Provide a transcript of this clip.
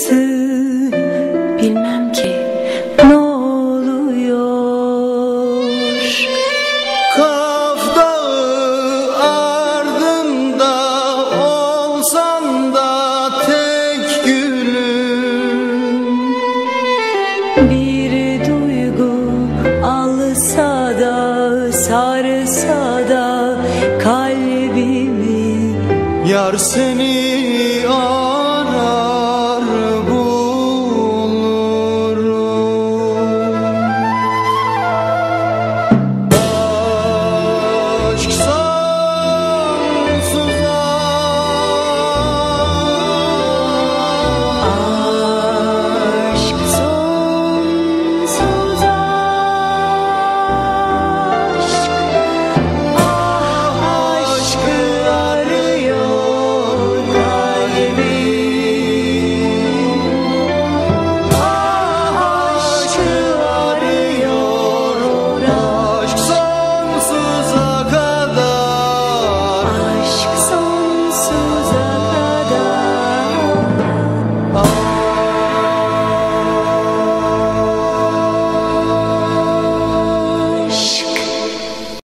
yarısı, bilmem ki ne oluyor. Kaf Dağı ardında olsam da tek gülüm, Bir duygu alsa da sarsa da kalbimi, yar seni